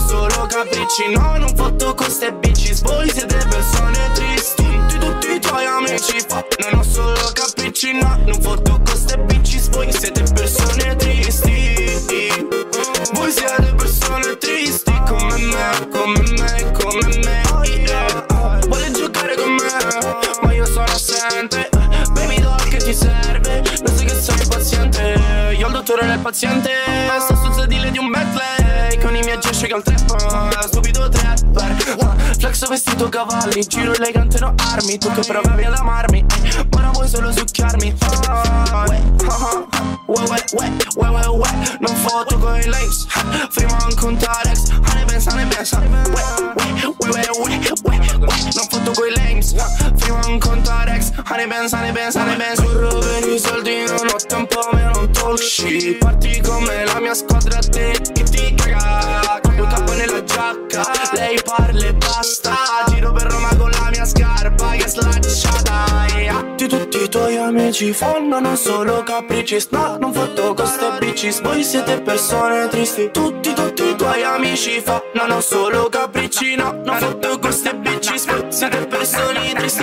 solo capricci. No, non fotto con ste bitches, voi siete persone tristi. Tutti i tuoi amici non ho solo capricci. No, non fotto con ste bitches, voi siete persone tristi. Voi siete persone tristi come me, come me, come me, yeah. Vuole giocare con me, ma io sono assente. Baby doll che ti serve, lo sai che sono impaziente. Io il dottore del paziente, sto sul sedile di un Bentley con i miei gessi che al trap, stupido trapper. Flexo vestito cavalli, giro elegante no armi. Tu che provavi ad amarmi, ma non vuoi solo succhiarmi. Non foto con i lames, prima un contare ex. Ne pensa, ne pensa. Non foto con i lames, prima un contare ex. Ne pensa, ne pensa, ne pensa. Corro per i soldi, non ho tempo, me non talk shit. Parti come la mia squadra, te che ti caga. Cambio capo nella giacca, lei parla e basta. Giro per Roma con la mia scarpa che è slacciata. Tutti i tuoi amici fanno non solo capricci. No, non foto con ste bitches, voi siete persone tristi. Tutti i tuoi amici fanno non solo capricci. No, non foto con ste bitches, voi siete persone tristi.